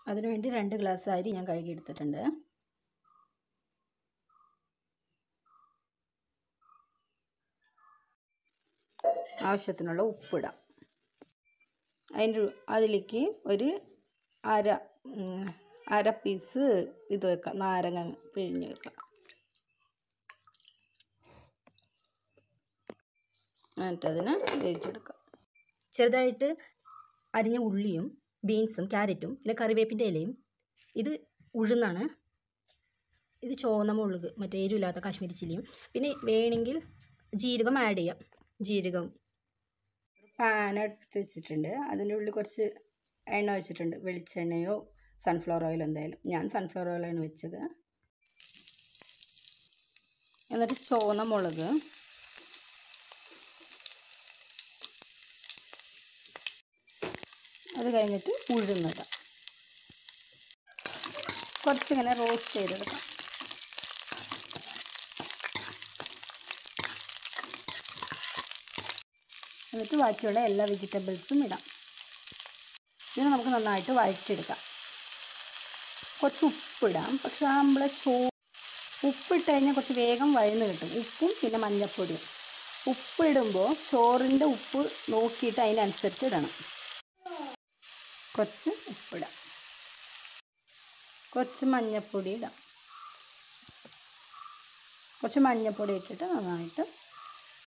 അതിനുവേണ്ടി 2 ഗ്ലാസ് അരി ഞാൻ കഴുകിയെടുത്തിട്ടുണ്ട്. ആവശ്യത്തിനുള്ള ഉപ്പിടാം. അതിലേക്ക് ഒരു അര പീസ് ഇത് വെക്കാം, നാരങ്ങ പിഴിഞ്ഞ് വെക്കാം. എന്നിട്ടതിനെ വേവിച്ചെടുക്കാം. ചെറുതായിട്ട് അരിഞ്ഞ ഉള്ളിയും ബീൻസും ക്യാരറ്റും പിന്നെ കറിവേപ്പിൻ്റെ ഇലയും, ഇത് ഉഴുന്നാണ്, ഇത് ചുവന്ന മുളക് മറ്റേ എരിവില്ലാത്ത കാശ്മീരി ചില്ലിയും, പിന്നെ വേണമെങ്കിൽ ജീരകം ആഡ് ചെയ്യാം. ജീരകം. ഒരു പാൻ എടുത്ത് വെച്ചിട്ടുണ്ട്. അതിൻ്റെ ഉള്ളിൽ കുറച്ച് എണ്ണ വെച്ചിട്ടുണ്ട്. വെളിച്ചെണ്ണയോ സൺഫ്ലവർ ഓയിലോ എന്തായാലും. ഞാൻ സൺഫ്ലവർ ഓയിലാണ് വെച്ചത്. എന്നിട്ട് ചുവന്ന മുളക്, അത് കഴിഞ്ഞിട്ട് ഉഴുന്നിടാം. കുറച്ചിങ്ങനെ റോസ്റ്റ് ചെയ്തെടുക്കാം. എന്നിട്ട് ബാക്കിയുള്ള എല്ലാ വെജിറ്റബിൾസും ഇടാം. ഇത് നമുക്ക് നന്നായിട്ട് വഴറ്റിയെടുക്കാം. കുറച്ച് ഉപ്പിടാം. പക്ഷെ നമ്മളെ ഉപ്പിട്ട് കഴിഞ്ഞാൽ കുറച്ച് വേഗം വഴന്ന് കിട്ടും. ഉപ്പും പിന്നെ മഞ്ഞൾപ്പൊടിയും. ഉപ്പിടുമ്പോൾ ചോറിൻ്റെ ഉപ്പ് നോക്കിയിട്ട് അതിനനുസരിച്ച് ഇടണം. കുറച്ച് ഉപ്പിടാം. കുറച്ച് മഞ്ഞൾപ്പൊടി ഇടാം. കുറച്ച് മഞ്ഞൾപ്പൊടി ഇട്ടിട്ട് നന്നായിട്ട്